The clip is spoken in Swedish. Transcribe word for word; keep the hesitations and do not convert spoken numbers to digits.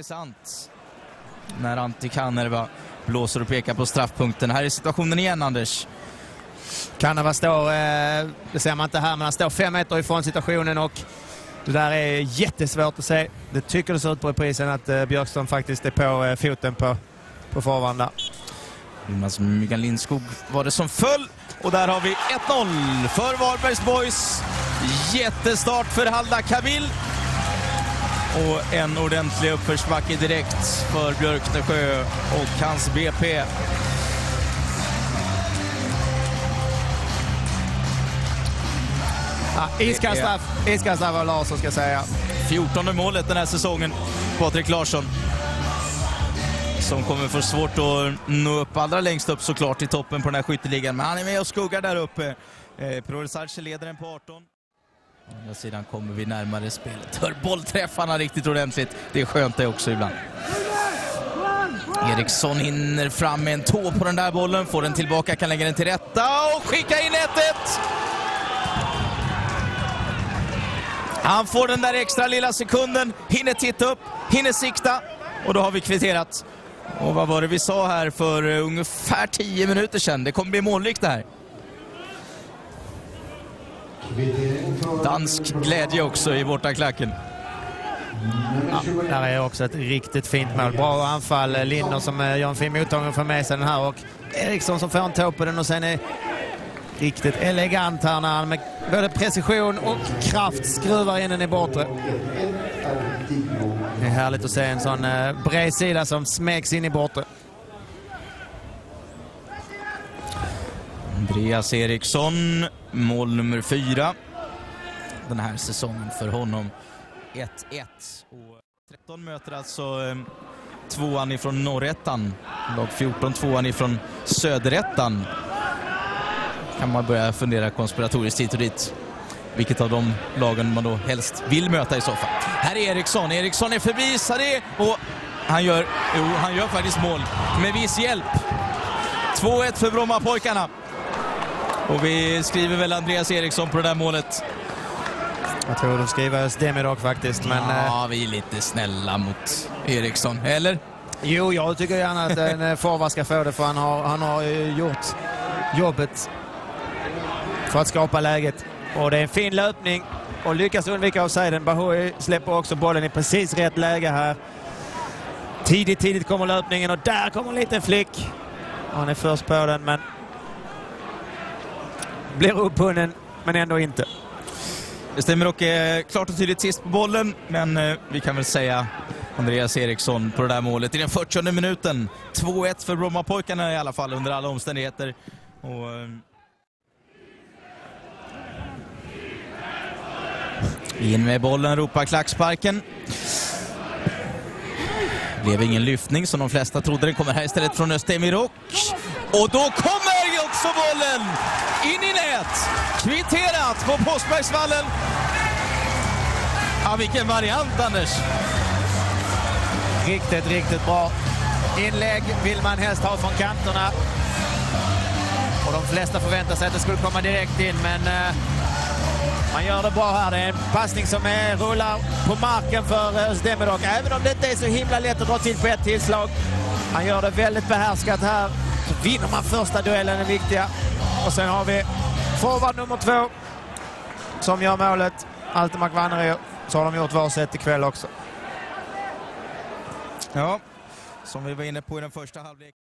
är sant. När Antti Kanerva blåser och pekar på straffpunkten. Här är situationen igen, Anders. Kanerva står, eh, det ser man inte här, men han står fem meter ifrån situationen och det där är jättesvårt att se. Det tycker det ser ut på reprisen att eh, Björkström faktiskt är på eh, foten på, på förvarn där. Jonas Myggan Lindskog var det som föll. Och där har vi ett noll för Varbergs Boys. Jättestart för Halda Kabil. Och en ordentlig uppförsbacke direkt för Björknesjö och hans B P. Ja, iskallstraff, iskallstraff av Larsson ska jag säga. fjortonde målet den här säsongen, Patrik Larsson. Som kommer få svårt att nå upp allra längst upp såklart i toppen på den här skytteligan. Men han är med och skuggar där uppe. Eh, Proversarce leder den på arton. Å andra sidan kommer vi närmare spelet. Hör bollträffarna riktigt ordentligt. Det är skönt det också ibland. Eriksson hinner fram med en tå på den där bollen. Får den tillbaka, kan lägga den till rätta och skicka in ett ett. Han får den där extra lilla sekunden. Hinner titta upp, hinner sikta. Och då har vi kvitterat. Och vad var det vi sa här för ungefär tio minuter sedan? Det kommer bli målrikt här. Dansk glädje också i bortaklacken. Ja, där är också ett riktigt fint mål. Bra anfall. Linder som gör en fin mottagning för med sig den här. Och Eriksson som får en tå på den och sen är riktigt elegant här när han med både precision och kraft skruvar in den i bortre. Det är härligt att se en sån eh, bred sida som smäcks in i bortre. Andreas Eriksson, mål nummer fyra den här säsongen för honom. ett ett. Och tretton möter alltså eh, tvåan ifrån norrettan. Lag fjorton tvåan ifrån söderettan. Kan man börja fundera konspiratoriskt hit och dit. Vilket av de lagen man då helst vill möta i så fall. Här är Eriksson. Eriksson är förbi Saré och han gör, jo, han gör faktiskt mål med viss hjälp. två ett för Brommapojkarna. Och vi skriver väl Andreas Eriksson på det där målet. Jag tror de skriver Sdemirok faktiskt. Men, ja, vi är lite snälla mot Eriksson, eller? Jo, jag tycker gärna att en forward ska få det, för han har, han har gjort jobbet för att skapa läget. Och det är en fin löpning och lyckas undvika offsiden. Bahoui släpper också bollen i precis rätt läge här. Tidigt, tidigt kommer löpningen och där kommer en liten flick. Han är först på den men blir upphunnen men ändå inte. Det stämmer och är klart och tydligt sist på bollen, men eh, vi kan väl säga Andreas Eriksson på det där målet i den fyrtionde minuten. två ett för Brommapojkarna i alla fall under alla omständigheter. Och, eh, in med bollen ropar klacksparken. Blev ingen lyftning som de flesta trodde. Den kommer här istället från Östemirok. Och då kommer också bollen in i nät. Kvitterat på Postbergsvallen. Ja, vilken variant, Anders. Riktigt, riktigt bra. Inlägg vill man helst ha från kanterna. Och de flesta förväntar sig att det skulle komma direkt in, men eh, man gör det bra här. Det är en passning som är, rullar på marken för Sdemirok. Även om det inte är så himla lätt att dra till på ett tillslag. Han gör det väldigt behärskat här. Så vinner man första duellen, den viktiga. Och sen har vi forward nummer två som gör målet. Altemark Vannerö. Så har de gjort varsitt ikväll också. Ja, som vi var inne på i den första halvlek.